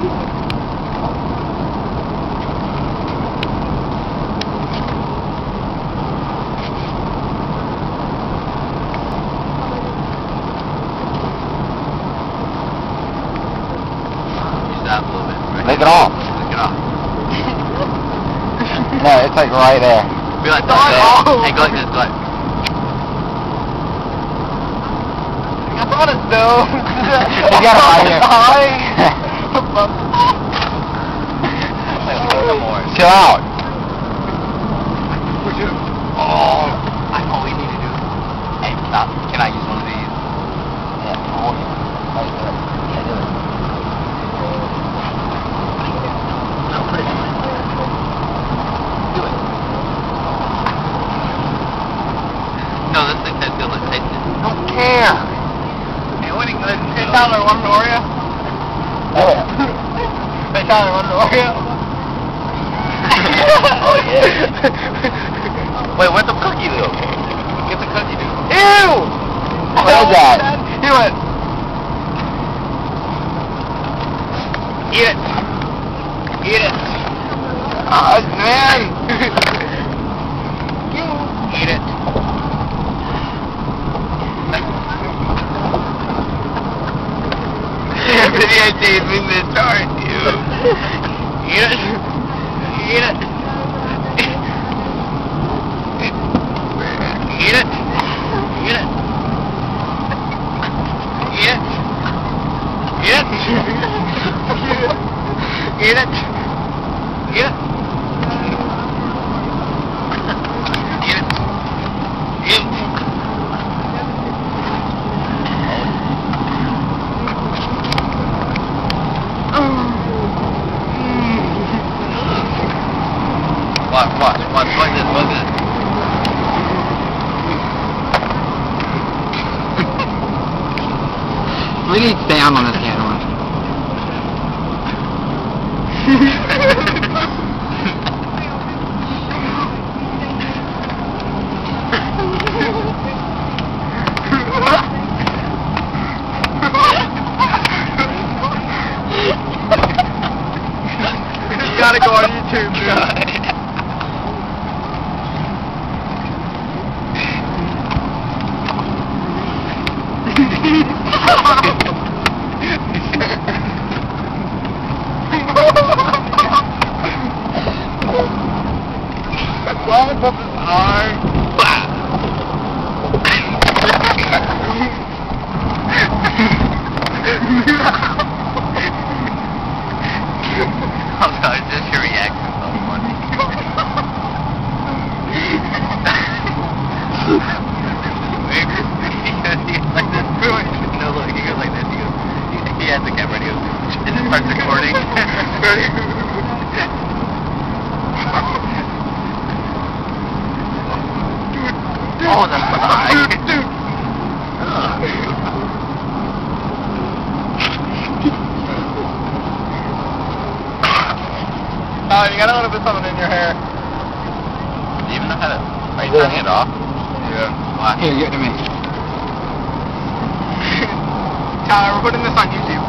Stop a little bit. Right? Lick it off. Lick it off. No, it's like right there. Be like Don't this. off. Hey, go like this. Go like. I want to know. You got it right here. Wait, one more. Chill out. Oh, I know what we need to do. Hey, stop. Can I use one of these? Yeah, hold it. Right there. Yeah, do it. No, put it in. Do it. No, this thing says do it. Taste it. I don't care. Hey, what are you going to say, Tyler, one Oreo? Do it. Hey, Tyler, one Oreo? Oh, yeah. Wait, where's the cookie though? Get the cookie, dude. Ew! What is that? Do it. Eat it. Eat it. Oh, man. Eat it. Videotape me the start, dude. Eat it. Eat it. Eat it. Eat it. Eat it. Eat it. Eat it. Eat it. Eat it. Eat it. Watch this, watch this. We need to stay on this camera. You gotta go on YouTube, dude. Up his arm. I'm sorry, just your reaction is so funny. He goes like this. No, look, he goes like this. He has the camera and he goes, and it starts recording. Oh, that's fine. Dude. Oh, you gotta let it put something in your hair. Do you even know how to... Are you turning it off? Yeah. Why? Here, give it to me. Tyler, we're putting this on YouTube.